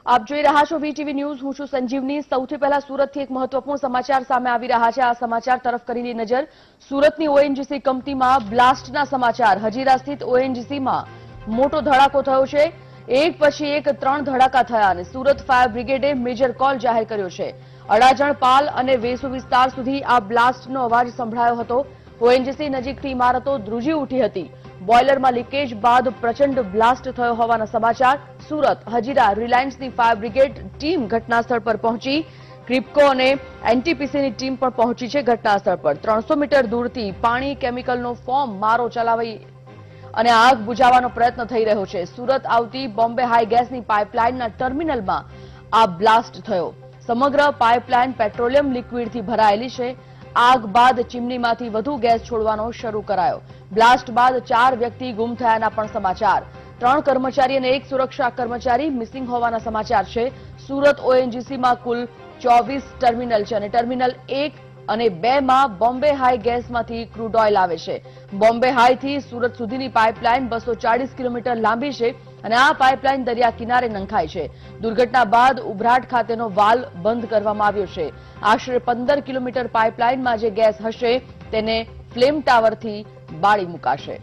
આપ જોઈ રહ્યા છો વીટીવી ન્યૂઝ। હું છું સંજીવની। સૌથી પહેલા સુરતથી એક મહત્વપૂર્ણ સમાચાર સામે આવી રહ્યા છે। આ સમાચાર તરફ કરીને નજર। સુરતની ઓએનજીસી કંપનીમાં બ્લાસ્ટના સમાચાર। હજીરા સ્થિત ઓએનજીસીમાં મોટો ધડાકો થયો છે। એક પછી એક 3 ધડાકા થયા અને સુરત ફાયર બ્રિગેડે મેજર કોલ જાહેર કર્યો છે। અડાજણ, પાલ અને વેસુ વિસ્તાર સુધી આ બ્લાસ્ટનો અવાજ સંભળાયો હતો। ઓએનજીસી નજીકથી ઇમારતો ધ્રુજી ઉઠી હતી। બોઇલરમાં લીકેજ બાદ પ્રચંડ બ્લાસ્ટ થયો હોવાના સમાચાર। સુરત હજીરા રિલાયન્સની ફાયર બ્રિગેડ ટીમ ઘટનાસ્થળ પર પહોંચી। ક્રિપ્કો અને એનટીપીસીની ટીમ પણ પહોંચી છે ઘટનાસ્થળ પર। 300 મીટર દૂરથી પાણી કેમિકલનો ફોર્મ મારો ચલાવી અને આગ બુઝાવવાનો પ્રયત્ન થઈ રહ્યો છે। સુરત આવતી બોમ્બે હાઈ ગેસની પાઇપલાઇનના ટર્મિનલમાં આ બ્લાસ્ટ થયો। સમગ્ર પાઇપલાઇન પેટ્રોલિયમ લિક્વિડથી ભરાયેલી છે। આગ બાદ ચીમનીમાંથી વધુ ગેસ છોડવાનો શરૂ કરાયો। બ્લાસ્ટ બાદ 4 વ્યક્તિ ગુમ થયાના પણ સમાચાર। 3 કર્મચારી અને 1 સુરક્ષા કર્મચારી મિસિંગ હોવાના સમાચાર છે। સુરત ઓએનજીસીમાં કુલ 24 ટર્મિનલ છે અને ટર્મિનલ 1 અને 2 માં બોમ્બે હાઈ ગેસમાંથી ક્રૂડ ઓઇલ આવે છે। બોમ્બે હાઈથી સુરત સુધીની પાઇપલાઇન 240 કિલોમીટર લાંબી છે અને આ પાઇપલાઇન દરિયા કિનારે નંખાય છે। દુર્ઘટના બાદ ઉભરાટ ખાતેનો વાલ્વ બંધ કરવામાં આવ્યો છે। આશરે 15 કિલોમીટર પાઇપલાઇનમાં જે ગેસ હશે તેને ફ્લેમ ટાવરથી બાળી મુકાશે।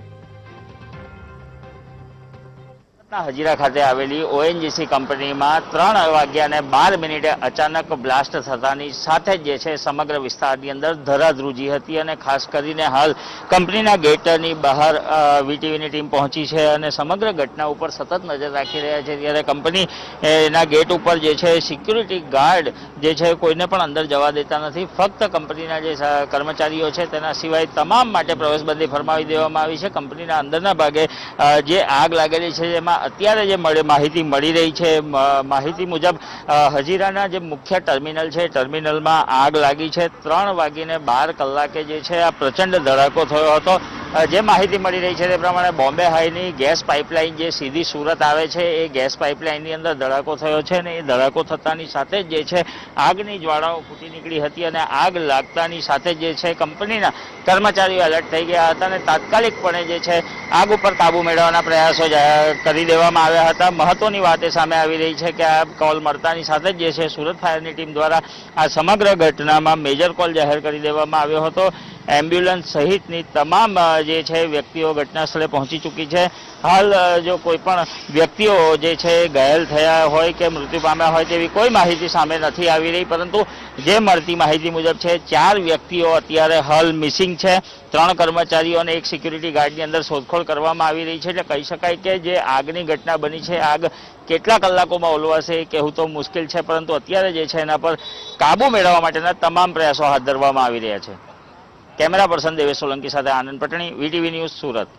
હજીરા ખાતે આવેલી ઓએનજીસી કંપનીમાં 3 વાગ્યા અને 12 મિનિટે અચાનક બ્લાસ્ટ થતાની સાથે જ જે છે સમગ્ર વિસ્તારની અંદર ધરાધ્રુજી હતી અને ખાસ કરીને હાલ કંપનીના ગેટની બહાર વીટીવીની ટીમ પહોંચી છે અને સમગ્ર ઘટના ઉપર સતત નજર રાખી રહ્યા છે। ત્યારે કંપનીના ગેટ ઉપર જે છે સિક્યુરિટી ગાર્ડ જે છે કોઈને પણ અંદર જવા દેતા નથી। ફક્ત કંપનીના જે કર્મચારીઓ છે તેના સિવાય તમામ માટે પ્રવેશબંધી ફરમાવી દેવામાં આવી છે। કંપનીના અંદરના ભાગે જે આગ લાગેલી છે એમાં અત્યારે જે માહિતી મળી રહી છે માહિતી મુજબ હજીરાના જે મુખ્ય ટર્મિનલ છે ટર્મિનલમાં આગ લાગી છે। 3 વાગીને 12 કલાકે જે છે આ પ્રચંડ ધડાકો થયો હતો। જે માહિતી મળી રહી છે તે પ્રમાણે બોમ્બે હાઈની ગેસ પાઇપલાઇન જે સીધી સુરત આવે છે એ ગેસ પાઇપલાઇનની અંદર ધડાકો થયો છે અને એ ધડાકો થતાની સાથે જ જે છે આગની જ્વાળાઓ ફૂટી નીકળી હતી અને આગ લાગતાની સાથે જે છે કંપનીના કર્મચારીઓ એલર્ટ થઈ ગયા હતા અને તાત્કાલિકપણે જે છે આગ ઉપર કાબુ મેળવવાના પ્રયાસો કરી દેવામાં આવ્યા હતા। મહત્વની વાત એ સામે આવી રહી છે કે આ કોલ મળતાની સાથે જ જે છે સુરત ફાયરની ટીમ દ્વારા આ સમગ્ર ઘટનામાં મેજર કોલ જાહેર કરી દેવામાં આવ્યો હતો। એમ્બ્યુલન્સ સહિતની તમામ જે છે વ્યક્તિઓ ઘટના સ્થળે પહોંચી ચૂકી છે। હાલ જો કોઈ પણ વ્યક્તિઓ જે છે ઘાયલ થયા હોય કે મૃત્યુ પામ્યા હોય તેવી કોઈ માહિતી સામે નથી આવી રહી, પરંતુ જે મળતી માહિતી મુજબ છે 4 વ્યક્તિઓ અત્યારે હાલ મિસિંગ છે। 3 કર્મચારીઓ અને 1 સિક્યુરિટી ગાર્ડની અંદર શોધખોળ કરવામાં આવી રહી છે। એટલે કહી શકાય કે જે આગની ઘટના બની છે આગ કેટલા કલાકોમાં ઓલવાશે એ કહેવું તો મુશ્કેલ છે, પરંતુ અત્યારે જે છે એના પર કાબુ મેળવવા માટેના તમામ પ્રયાસો હાથ ધરવામાં આવી રહ્યા છે। કેમેરા પર્સન દેવેશ સોલંકી સાથે આનંદ પટણી, વીટીવી ન્યૂઝ, સુરત।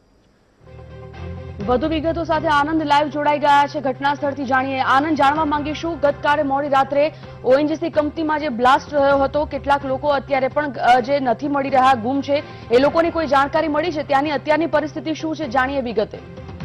વધુ વિગતો સાથે આનંદ લાઈવ જોડાઈ ગયા છે ઘટના સ્થળથી। જાણીએ આનંદ, જાણવા માંગીશું ગતકાલે મોડી રાત્રે ઓએનજીસી કંપનીમાં જે બ્લાસ્ટ થયો હતો કેટલાક લોકો અત્યારે પણ જે નથી મળી રહ્યા, ગુમ છે, એ લોકોની કોઈ જાણકારી મળી છે? ત્યાંની અત્યારની પરિસ્થિતિ શું છે, જાણીએ વિગતે।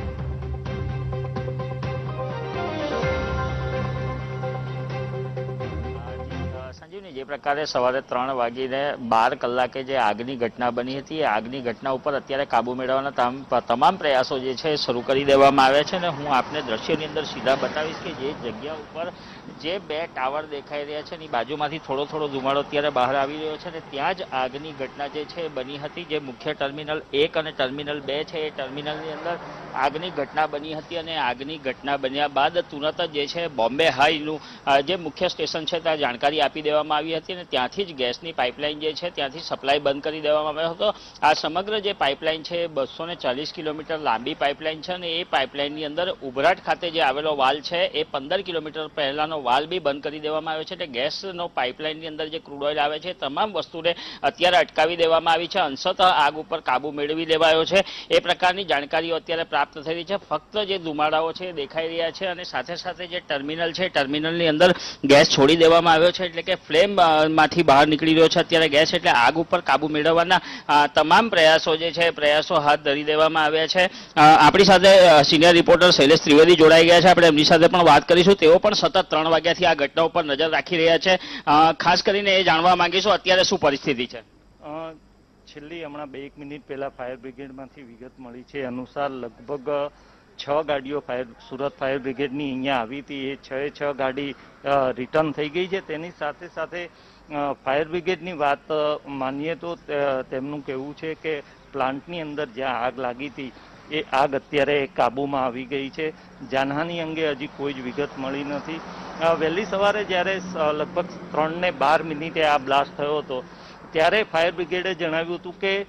જે પ્રકારે સવારે 3 વાગીને 12 કલાકે જે આગની ઘટના બની હતી એ આગની ઘટના ઉપર અત્યારે કાબુ મેળવવાના તમામ પ્રયાસો જે છે શરૂ કરી દેવામાં આવ્યા છે અને હું આપને દ્રશ્યની અંદર સીધા બતાવીશ કે જે જગ્યા ઉપર જે 2 ટાવર દેખાઈ રહ્યા છે એની બાજુમાંથી થોડો ધુમાડો અત્યારે બહાર આવી રહ્યો છે અને ત્યાં જ આગની ઘટના જે છે બની હતી। જે મુખ્ય ટર્મિનલ 1 અને ટર્મિનલ 2 છે એ ટર્મિનલની અંદર આગની ઘટના બની હતી અને આગની ઘટના બન્યા બાદ તુરંત જ જે છે બોમ્બે હાઈનું જે મુખ્ય સ્ટેશન છે ત્યાં જાણકારી આપી દેવામાં આવી હતી અને ત્યાંથી જ ગેસની પાઇપલાઇન જે છે ત્યાંથી સપ્લાય બંધ કરી દેવામાં આવ્યો હતો। આ સમગ્ર જે પાઇપલાઇન છે 240 કિલોમીટર લાંબી પાઇપલાઇન છે અને એ પાઇપલાઇનની અંદર ઉભરાટ ખાતે જે આવેલો વાલ છે એ 15 કિલોમીટર પહેલાનો વાલ બી બંધ કરી દેવામાં આવ્યો છે। એટલે ગેસનો પાઇપલાઇનની અંદર જે ક્રૂડ ઓઇલ આવે છે તમામ વસ્તુને અત્યારે અટકાવી દેવામાં આવી છે। અંશતઃ આગ ઉપર કાબુ મેળવી લેવાયો છે એ પ્રકારની જાણકારીઓ અત્યારે પ્રાપ્ત થઈ રહી છે। ફક્ત જે ધુમાડાઓ છે દેખાઈ રહ્યા છે અને સાથે સાથે જે ટર્મિનલ છે ટર્મિનલની અંદર ગેસ છોડી દેવામાં આવ્યો છે, એટલે કે ફ્લેમ માંથી બહાર નીકળી રહ્યો છે અત્યારે ગેસ। એટલે આગ ઉપર કાબુ મેળવવાના તમામ પ્રયાસો જે છે પ્રયાસો હાથ ધરી દેવામાં આવ્યા છે। આપણી સાથે સિનિયર રિપોર્ટર શૈલેષ ત્રિવેદી જોડાઈ ગયા છે, આપણે એમની સાથે પણ વાત કરીશું। તેઓ પણ સતત 3 વાગ્યાથી આ ઘટના ઉપર નજર રાખી રહ્યા છે। ખાસ કરીને એ જાણવા માંગીશું અત્યારે શું પરિસ્થિતિ છે? છેલ્લી હમણાં 2 મિનિટ પહેલા ફાયર બ્રિગેડમાંથી વિગત મળી છે અનુસાર લગભગ 6 ગાડીઓ સુરત ફાયર બ્રિગેડની અહીંયા આવી હતી. એ 6 ગાડી રિટર્ન થઈ ગઈ છે. તેની સાથે સાથે ફાયર બ્રિગેડની વાત માનીએ તો તેમનું કહેવું છે કે પ્લાન્ટની અંદર જ્યાં આગ લાગી હતી એ આગ અત્યારે કાબૂમાં આવી ગઈ છે. જાનહાની અંગે હજી કોઈ જ વિગત મળી નથી. વહેલી સવારે જ્યારે લગભગ 3:12 આ બ્લાસ્ટ થયો હતો ત્યારે ફાયર બ્રિગેડે જણાવ્યું હતું કે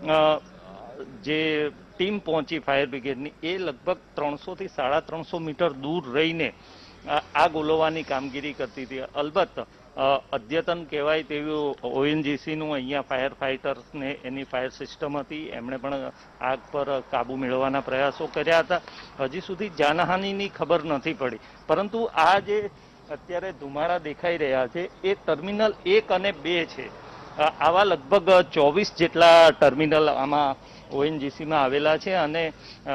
જે ટીમ પહોંચી ફાયર બ્રિગેડની એ લગભગ 300 થી 350 મીટર દૂર રહીને આગ ઓલવવાની કામગીરી કરતી હતી. અલબત્ત અદ્યતન કહેવાય તેવું ઓએનજીસીનું અહીંયા ફાયર ફાઇટર્સને એની ફાયર સિસ્ટમ હતી. એમણે પણ આગ પર કાબુ મેળવવાના પ્રયાસો કર્યા હતા. હજી સુધી જાનહાનિની ખબર નથી પડી. પરંતુ આ જે અત્યારે ધુમાડા દેખાઈ રહ્યા છે એ ટર્મિનલ 1 અને 2 છે. આવા લગભગ 24 જેટલા ટર્મિનલ આમાં ઓએનજીસીમાં આવેલા છે અને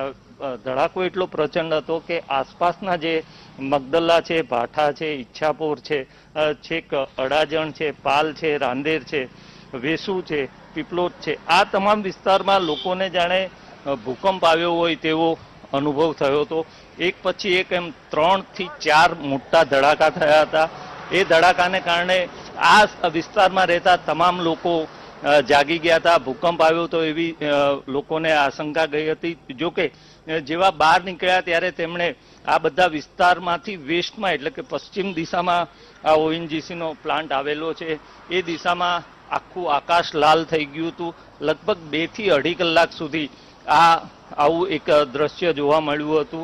ધડાકો એટલો પ્રચંડ હતો કે આસપાસના જે મગદલ્લા છે, ભાઠા છે, ઈચ્છાપોર છે, છેક અડાજણ છે, પાલ છે, રાંદેર છે, વેસુ છે, પીપલોદ છે, આ તમામ વિસ્તારમાં લોકોને જાણે ભૂકંપ આવ્યો હોય તેવો અનુભવ થયો હતો. એક પછી એક એમ 3 થી 4 મોટા ધડાકા થયા હતા. એ ધડાકાને કારણે આ વિસ્તારમાં રહેતા તમામ લોકો જાગી ગયા હતા. ભૂકંપ આવ્યો તો એવી લોકોને આશંકા ગઈ હતી. જોકે જેવા બહાર નીકળ્યા ત્યારે તેમણે આ બધા વિસ્તારમાંથી વેસ્ટમાં એટલે કે પશ્ચિમ દિશામાં આ ઓએનજીસીનો પ્લાન્ટ આવેલો છે એ દિશામાં આખું આકાશ લાલ થઈ ગયું હતું. લગભગ 2 થી 2.5 કલાક સુધી આવું એક દ્રશ્ય જોવા મળ્યું હતું.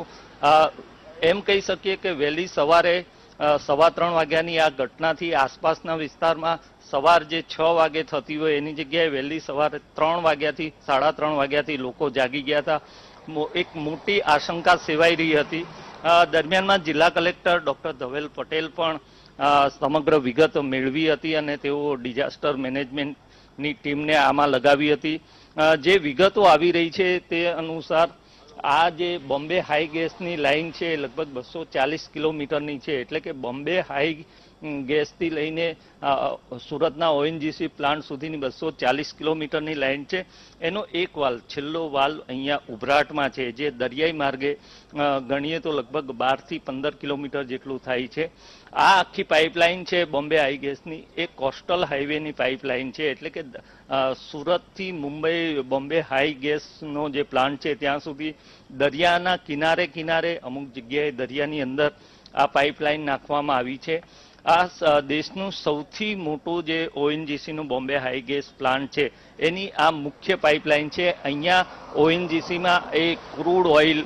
એમ કહી શકીએ કે વહેલી સવારે 3:15 વાગ્યાની આ ઘટનાથી આસપાસના વિસ્તારમાં સવાર જે 6 વાગે થતી હોય એની જગ્યાએ વહેલી સવારે 3 વાગ્યાથી 3:30 વાગ્યાથી લોકો જાગી ગયા હતા. એક મોટી આશંકા સેવાઈ રહી હતી. દરમિયાનમાં જિલ્લા કલેક્ટર ડોક્ટર ધવેલ પટેલ પણ સમગ્ર વિગત મેળવી હતી અને તેઓ ડિઝાસ્ટર મેનેજમેન્ટની ટીમને આમાં લગાવી હતી. જે વિગતો આવી રહી છે તે અનુસાર આ જે બોમ્બે હાઈ ગેસની લાઇન છે લગભગ 240 કિલોમીટરની છે. એટલે કે બોમ્બે હાઈ ગેસથી લઈને સુરતના ઓએનજીસી પ્લાન્ટ સુધીની 240 કિલોમીટરની લાઇન છે. એનો એક વાલ્વ, છેલ્લો વાલ્વ અહીંયા ઉભરાટમાં છે, જે દરિયાઈ માર્ગે ગણીએ તો લગભગ 12 થી 15 કિલોમીટર જેટલું થાય છે. આ આખી પાઇપલાઇન છે બોમ્બે હાઈ ગેસની એ કોસ્ટલ હાઈવેની પાઇપલાઇન છે. એટલે કે સુરતથી મુંબઈ બોમ્બે હાઈ ગેસનો જે પ્લાન્ટ છે ત્યાં સુધી દરિયાના કિનારે કિનારે અમુક જગ્યાએ દરિયાની અંદર આ પાઇપલાઇન નાખવામાં આવી છે. આ દેશનું સૌથી મોટું જે ઓએનજીસીનું બોમ્બે હાઈ ગેસ પ્લાન્ટ છે એની આ મુખ્ય પાઇપલાઇન છે. અહીંયા ઓએનજીસીમાં એ ક્રૂડ ઓઇલ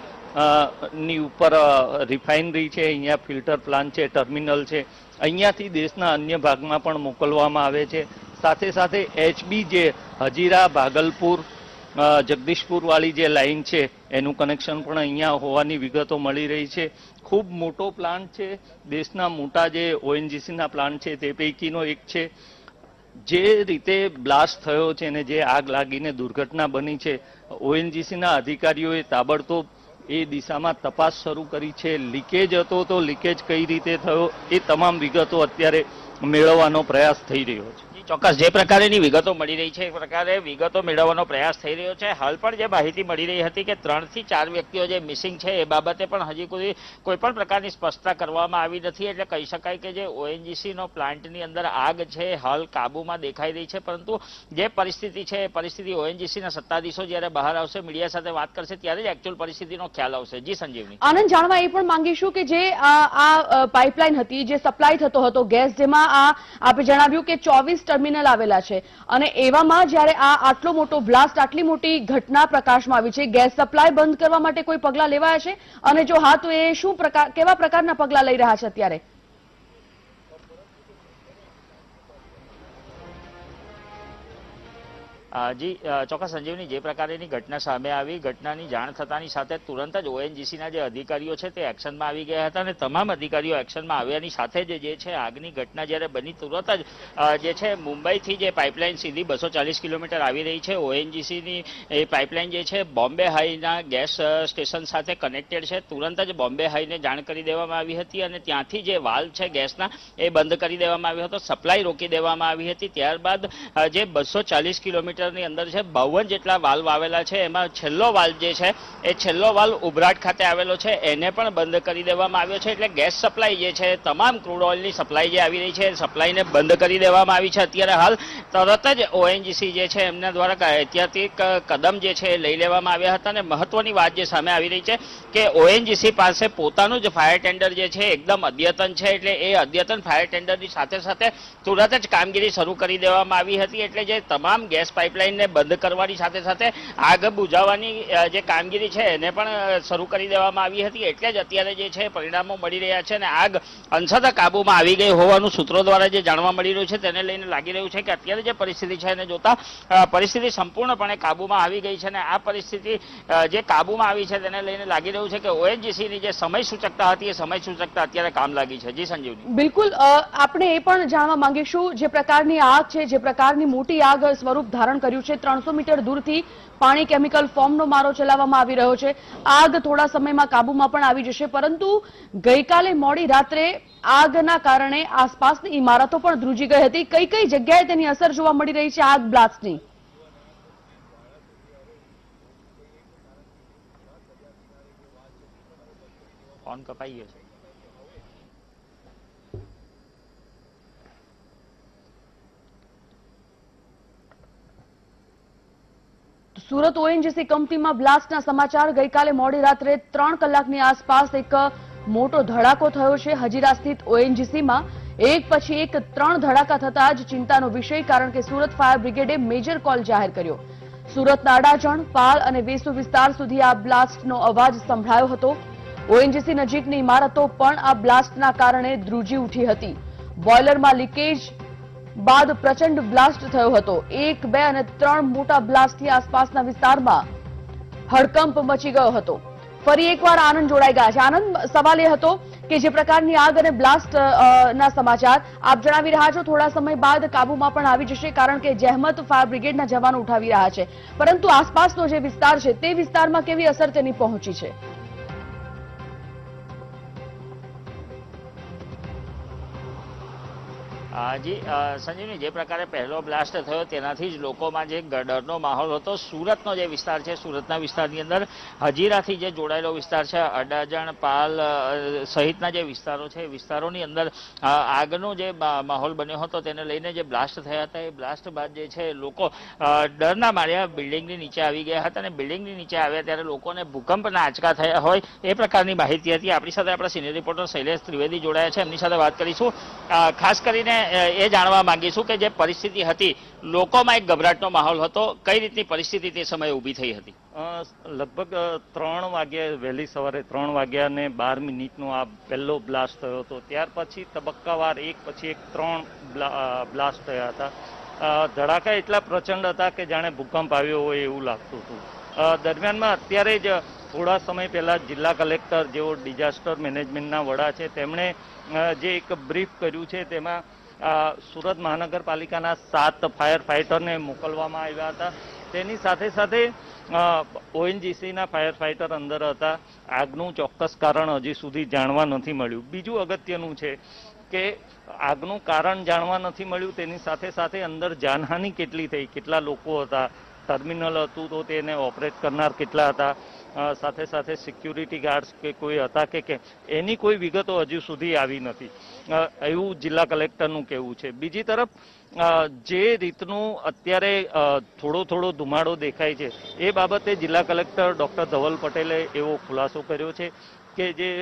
ની ઉપર રિફાઇનરી છે, અહીંયા ફિલ્ટર પ્લાન્ટ છે, ટર્મિનલ છે. અહીંયાથી દેશના અન્ય ભાગમાં પણ મોકલવામાં આવે છે. સાથે સાથે એચબી જે હજીરા, ભાગલપુર, જગદીશપુર વાળી જે લાઇન છે એનું કનેક્શન પણ અહીંયા હોવાની વિગતો મળી રહી છે. ખૂબ મોટો પ્લાન્ટ છે. દેશના મોટા જે ઓએનજીસીના પ્લાન્ટ છે તે પૈકીનો એક છે. જે રીતે બ્લાસ્ટ થયો છે અને જે આગ લાગીને દુર્ઘટના બની છે, ઓએનજીસીના અધિકારીઓએ તાબડતોબ એ દિશામાં તપાસ શરૂ કરી છે. લીકેજ હતો તો લીકેજ કઈ રીતે થયો એ તમામ વિગતો અત્યારે મેળવવાનો પ્રયાસ થઈ રહ્યો છે. ચોક્કસ જે પ્રકારની વિગતો મળી રહી છે એ પ્રકારે વિગતો મેળવવાનો પ્રયાસ થઈ રહ્યો છે. હાલ પણ જે માહિતી મળી રહી હતી કે 3 થી 4 વ્યક્તિઓ જે મિસિંગ છે એ બાબતે પણ હજી કોઈ પણ પ્રકારની સ્પષ્ટતા કરવામાં આવી નથી. એટલે કહી શકાય કે જે ઓએનજીસીનો પ્લાન્ટની અંદર આગ છે હાલ કાબુમાં દેખાઈ રહી છે. પરંતુ જે પરિસ્થિતિ છે એ પરિસ્થિતિ ઓએનજીસીના સત્તાધીશો જ્યારે બહાર આવશે, મીડિયા સાથે વાત કરશે ત્યારે જ એકચ્યુઅલ પરિસ્થિતિનો ખ્યાલ આવશે. જી સંજીવની. આનંદ, જાણવા એ પણ માંગીશું કે જે આ પાઇપલાઇન હતી, જે સપ્લાય થતો હતો ગેસ, જેમાં આપે જણાવ્યું કે 24 ટર્મિનલ આવેલા છે અને એવામાં જ્યારે આટલો મોટો બ્લાસ્ટ, આટલી મોટી ઘટના પ્રકાશમાં આવી છે, ગેસ સપ્લાય બંધ કરવા માટે કોઈ પગલાં લેવાયા છે? અને જો હા તો એ કેવા પ્રકારના પગલાં લઈ રહ્યા છે અત્યારે? જી ચોક્કસ સંજીવની, જે પ્રકારની ઘટના સામે આવી, ઘટનાની જાણ થતાની સાથે તુરંત જ ઓએનજીસીના જે અધિકારીઓ છે તે એક્શનમાં આવી ગયા હતા અને તમામ અધિકારીઓ એક્શનમાં આવ્યાની સાથે જ જે છે આગની ઘટના જ્યારે બની તુરંત જ જે છે મુંબઈથી જે પાઇપલાઇન સીધી 240 કિલોમીટર આવી રહી છે, ઓએનજીસીની એ પાઇપલાઇન જે છે બોમ્બે હાઈના ગેસ સ્ટેશન સાથે કનેક્ટેડ છે. તુરંત જ બોમ્બે હાઈને જાણ કરી દેવામાં આવી હતી અને ત્યાંથી જે વાલ્વ છે ગેસના એ બંધ કરી દેવામાં આવ્યો હતો, સપ્લાય રોકી દેવામાં આવી હતી. ત્યારબાદ જે 240 કિલોમીટર રેગ્યુલેટરની અંદર છે 52 જેટલા વાલ્વ આવેલા છે. એમાં છેલ્લો વાલ્વ જે છે એ છેલ્લો વાલ્વ ઉભરાટ ખાતે આવેલો છે, એને પણ બંધ કરી દેવામાં આવ્યો છે. એટલે ગેસ સપ્લાય જે છે, તમામ ક્રૂડ ઓઇલની સપ્લાય જે આવી રહી છે, સપ્લાયને બંધ કરી દેવામાં આવી છે. અત્યારે હાલ તરત જ ઓએનજીસી જે છે એમના દ્વારા ઐતિહાસિક કદમ જે છે એ લઈ લેવામાં આવ્યા હતા. અને મહત્વની વાત જે સામે આવી રહી છે કે ઓએનજીસી પાસે પોતાનું જ ફાયર ટેન્ડર જે છે એકદમ અદ્યતન છે. એટલે એ અદ્યતન ફાયર ટેન્ડરની સાથે સાથે તુરંત જ કામગીરી શરૂ કરી દેવામાં આવી હતી. એટલે જે તમામ ગેસ પાઇપલાઇનને બંધ કરવાની સાથે સાથે આગ બુઝાવવાની જે કામગીરી છે એને પણ શરૂ કરી દેવામાં આવી હતી. એટલે જ અત્યારે જે છે પરિણામો મળી રહ્યા છે અને આગ અંશતઃ કાબુમાં આવી ગઈ હોવાનું સૂત્રો દ્વારા જે જાણવા મળી રહ્યું છે તેને લઈને લાગી રહ્યું છે કે અત્યારે જે પરિસ્થિતિ છે એને જોતા પરિસ્થિતિ સંપૂર્ણપણે કાબુમાં આવી ગઈ છે. અને આ પરિસ્થિતિ જે કાબુમાં આવી છે તેને લઈને લાગી રહ્યું છે કે ઓએનજીસીની જે સમય સૂચકતા હતી એ સમય સૂચકતા અત્યારે કામ લાગી છે. જી સંજીવની. બિલકુલ, આપણે એ પણ જાણવા માંગીશું, જે પ્રકારની આગ છે, જે પ્રકારની મોટી આગ સ્વરૂપ ધારણ કર્યું છે, 300 મીટર દૂરથી પાણી કેમિકલ ફોર્મનો મારો ચલાવવામાં આવી રહ્યો છે. આગ થોડા સમયમાં કાબુમાં પણ આવી જશે, પરંતુ ગઈકાલે મોડી રાત્રે આગના કારણે આસપાસની ઇમારતો પણ ધ્રુજી ગઈ હતી. કઈ કઈ જગ્યાએ તેની અસર જોવા મળી રહી છે આગ બ્લાસ્ટની? ફોન કપાઈ ગયો છે. સુરત ઓએનજીસી કંપનીમાં બ્લાસ્ટના સમાચાર. ગઈકાલે મોડી રાત્રે 3 કલાકની આસપાસ એક મોટો ધડાકો થયો છે હજીરા સ્થિત ઓએનજીસીમાં. એક પછી એક 3 ધડાકા થતા જ ચિંતાનો વિષય, કારણ કે સુરત ફાયર બ્રિગેડે મેજર કોલ જાહેર કર્યો. સુરતના અડાજણ, પાલ અને વેસુ વિસ્તાર સુધી આ બ્લાસ્ટનો અવાજ સંભળાયો હતો. ઓએનજીસી નજીકની ઇમારતો પણ આ બ્લાસ્ટના કારણે ધ્રુજી ઉઠી હતી. બોઇલરમાં લીકેજ બાદ પ્રચંડ બ્લાસ્ટ થયો હતો. 1, 2 અને 3 મોટા બ્લાસ્ટથી આસપાસના વિસ્તારમાં હડકંપ મચી ગયો હતો. ફરી એકવાર આનંદ જોડાઈ ગયા છે. આનંદ, સવાલ એ હતો કે જે પ્રકારની આગ અને બ્લાસ્ટ ના સમાચાર આપ જણાવી રહ્યા છો, થોડા સમય બાદ કાબુમાં પણ આવી જશે, કારણ કે જહેમત ફાયર બ્રિગેડના જવાનો ઉઠાવી રહ્યા છે. પરંતુ આસપાસનો જે વિસ્તાર છે તે વિસ્તારમાં કેવી અસર તેની પહોંચી છે? જી સંજીવની, જે પ્રકારે પહેલો બ્લાસ્ટ થયો તેનાથી જ લોકોમાં જે ડરનો માહોલ હતો. સુરતનો જે વિસ્તાર છે, સુરતના વિસ્તારની અંદર હજીરાથી જે જોડાયેલો વિસ્તાર છે, અડાજણ, પાલ સહિતના જે વિસ્તારો છે, વિસ્તારોની અંદર આગનો જે માહોલ બન્યો હતો તેને લઈને જે બ્લાસ્ટ થયા હતા, એ બ્લાસ્ટ બાદ જે છે લોકો ડરના માર્યા બિલ્ડિંગની નીચે આવી ગયા હતા. અને બિલ્ડિંગની નીચે આવ્યા ત્યારે લોકોને ભૂકંપના આંચકા થયા હોય એ પ્રકારની માહિતી હતી. આપણી સાથે આપણા સિનિયર રિપોર્ટર શૈલેષ ત્રિવેદી જોડાયા છે, એમની સાથે વાત કરીશું. ખાસ કરીને એ જાણવા માંગીશું કે જે પરિસ્થિતિ હતી, લોકોમાં એક ગભરાટનો માહોલ હતો, કઈ રીતની પરિસ્થિતિ તે સમયે ઊભી થઈ હતી? લગભગ 3 વાગ્યા, વહેલી સવારે 3 વાગ્યાને 12 મિનિટનો આ પહેલો બ્લાસ્ટ થયો હતો. ત્યાર પછી તબક્કાવાર એક પછી એક 3 બ્લાસ્ટ થયા હતા. ધડાકા એટલા પ્રચંડ હતા કે જાણે ભૂકંપ આવ્યો હોય એવું લાગતું હતું. દરમિયાનમાં અત્યારે જ થોડા સમય પહેલા જિલ્લા કલેક્ટર, જેઓ ડિઝાસ્ટર મેનેજમેન્ટના વડા છે, તેમણે જે એક બ્રીફ કર્યું છે તેમાં સુરત મહાનગરપાલિકાના 7 ફાયર ફાઇટરને મોકલવામાં આવ્યા હતા. તેની સાથે સાથે ઓએનજીસીના ફાયર ફાઇટર અંદર હતા. આગનું ચોક્કસ કારણ હજી સુધી જાણવા નથી મળ્યું. બીજું અગત્યનું છે કે આગનું કારણ જાણવા નથી મળ્યું, તેની સાથે સાથે અંદર જાનહાનિ કેટલી થઈ, કેટલા લોકો હતા, ટર્મિનલ હતું તો તેને ઓપરેટ કરનાર કેટલા હતા, સાથે સાથે સિક્યુરિટી ગાર્ડ્સ કે કોઈ હતા કે એની કોઈ વિગતો હજુ સુધી આવી નથી, એવું જિલ્લા કલેક્ટરનું કહેવું છે. બીજી તરફ જે રીતનું અત્યારે થોડો ધુમાડો દેખાય છે એ બાબતે જિલ્લા કલેક્ટર ડોક્ટર ધવલ પટેલે એવો ખુલાસો કર્યો છે કે જે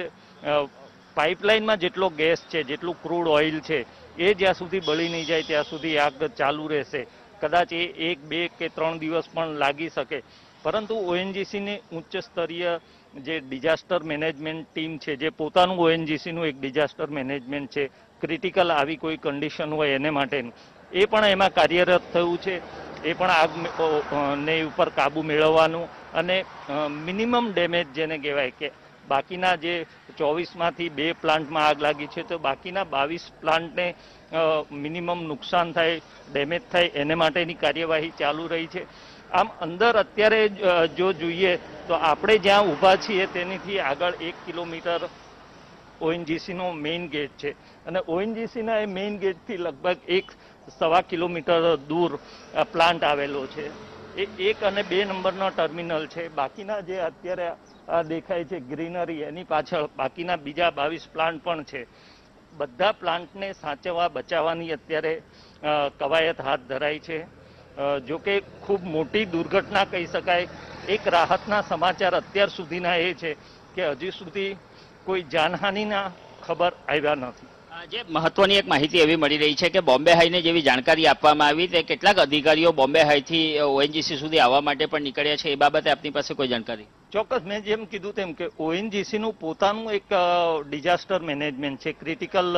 પાઇપલાઇનમાં જેટલો ગેસ છે, જેટલું ક્રૂડ ઓઇલ છે, એ જ્યાં સુધી બળી નહીં જાય ત્યાં સુધી આગ ચાલુ રહેશે. કદાચ એ 1, 2 કે 3 દિવસ પણ લાગી શકે. પરંતુ ઓએનજીસીની ઉચ્ચ સ્તરીય જે ડિઝાસ્ટર મેનેજમેન્ટ ટીમ છે, જે પોતાનું ઓએનજીસીનું એક ડિઝાસ્ટર મેનેજમેન્ટ છે, ક્રિટિકલ આવી કોઈ કન્ડિશન હોય એને માટેનું, એ પણ એમાં કાર્યરત થયું છે. એ પણ આગને ઉપર કાબુ મેળવવાનું અને મિનિમમ ડેમેજ જેને કહેવાય કે બાકીના જે 24માંથી 2 પ્લાન્ટમાં આગ લાગી છે તો બાકીના 22 પ્લાન્ટને મિનિમમ નુકસાન થાય, ડેમેજ થાય, એને માટેની કાર્યવાહી ચાલુ રહી છે. આમ અંદર અત્યારે જો જોઈએ તો આપણે જ્યાં ઊભા છીએ તેનીથી આગળ 1 કિલોમીટર ઓએનજીસીનો મેઇન ગેટ છે અને ઓએનજીસીના એ મેઇન ગેટથી લગભગ 1 1.25 કિલોમીટર દૂર પ્લાન્ટ આવેલો છે. એ 1 અને 2 નંબરનો ટર્મિનલ છે. બાકીના જે અત્યારે દેખાય છે ગ્રીનરી, એની પાછળ બાકીના બીજા 22 પ્લાન્ટ પણ છે. બધા પ્લાન્ટને સાચવવા બચાવવાની અત્યારે કવાયત હાથ ધરાઈ છે. જો કે ખૂબ મોટી દુર્ઘટના કહી શકાય. એક રાહતના સમાચાર અત્યાર સુધીના એ છે કે હજી સુધી કોઈ જાનહાનિના ખબર આવ્યા નથી. જે મહત્વની એક માહિતી એવી મળી રહી છે કે બોમ્બે હાઈને જેવી જાણકારી આપવામાં આવી તે કેટલાક અધિકારીઓ બોમ્બે હાઈથી ઓએનજીસી સુધી આવવા માટે પણ નીકળ્યા છે. એ બાબતે આપની પાસે કોઈ જાણકારી? ચોક્કસ, મેં જેમ કીધું તેમ કે ઓએનજીસીનું પોતાનું એક ડિઝાસ્ટર મેનેજમેન્ટ છે, ક્રિટિકલ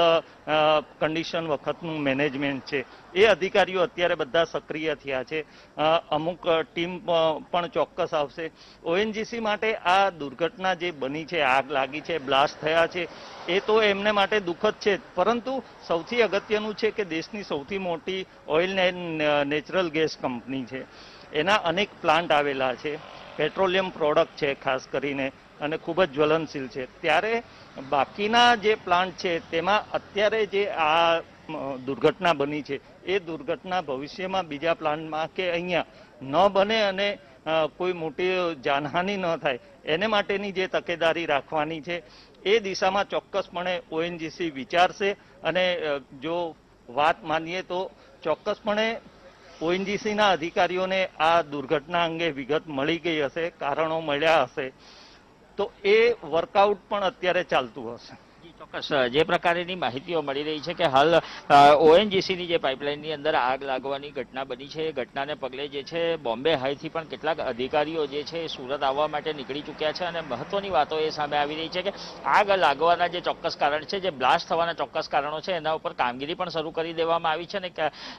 કન્ડિશન વખતનું મેનેજમેન્ટ છે. એ અધિકારીઓ અત્યારે બધા સક્રિય થયા છે. અમુક ટીમ પણ ચોક્કસ આવશે. ઓએનજીસી માટે આ દુર્ઘટના જે બની છે, આગ લાગી છે, બ્લાસ્ટ થયા છે, એ તો એમને માટે દુઃખદ છે જ, પરંતુ સૌથી અગત્યનું છે કે દેશની સૌથી મોટી oil and natural gas company છે. એના અનેક પ્લાન્ટ આવેલા છે, પેટ્રોલિયમ પ્રોડક્ટ છે ખાસ કરીને, અને ખૂબ જ જ્વલનશીલ છે. ત્યારે બાકીના જે પ્લાન્ટ છે તેમાં અત્યારે જે આ દુર્ઘટના બની છે એ દુર્ઘટના ભવિષ્યમાં બીજા પ્લાન્ટમાં કે અહીંયા ન બને અને કોઈ મોટી જાનહાનિ ન થાય એને માટેની જે તકેદારી રાખવાની છે એ દિશામાં ચોક્કસપણે ઓએનજીસી વિચારશે. અને જો વાત માનીએ તો ચોક્કસપણે ઓએનજીસીના અધિકારીઓને આ દુર્ઘટના અંગે વિગત મળી ગઈ હશે, કારણો મળ્યા હશે, તો એ વર્કઆઉટ પણ અત્યારે ચાલતું હશે. ચોક્કસ જે પ્રકારની માહિતીઓ મળી રહી છે કે હાલ ઓએનજીસીની જે પાઇપલાઇનની અંદર આગ લાગવાની ઘટના બની છે, એ ઘટનાને પગલે જે છે બોમ્બે હાઈથી પણ કેટલાક અધિકારીઓ જે છે સુરત આવવા માટે નીકળી ચૂક્યા છે. અને મહત્વની વાતો એ સામે આવી રહી છે કે આગ લાગવાના જે ચોક્કસ કારણ છે, જે બ્લાસ્ટ થવાના ચોક્કસ કારણો છે, એના ઉપર કામગીરી પણ શરૂ કરી દેવામાં આવી છે. અને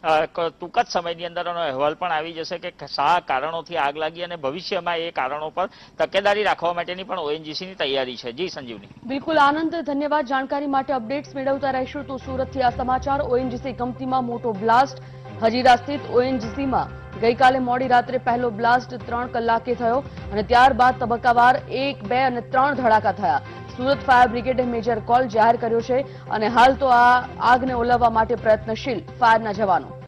ટૂંક જ સમયની અંદર એનો અહેવાલ પણ આવી જશે કે શા કારણોથી આગ લાગી અને ભવિષ્યમાં એ કારણો પર તકેદારી રાખવા માટેની પણ ઓએનજીસીની તૈયારી છે. જી સંજીવની. બિલકુલ આનંદ, ધન્યવાદ. જાણકારી માટે અપડેટ્સ મેળવતા રહીશું. તો સુરતથી આ સમાચાર. ઓએનજીસી કંપનીમાં મોટો બ્લાસ્ટ. હજીરા સ્થિત ઓએનજીસીમાં ગઈકાલે મોડી રાત્રે પહેલો બ્લાસ્ટ 3 કલાકે થયો અને ત્યારબાદ તબક્કાવાર 1, 2 અને 3 ધડાકા થયા. સુરત ફાયર બ્રિગેડે મેજર કોલ જાહેર કર્યો છે અને હાલ તો આ આગને ઓલવવા માટે પ્રયત્નશીલ ફાયરના જવાનો.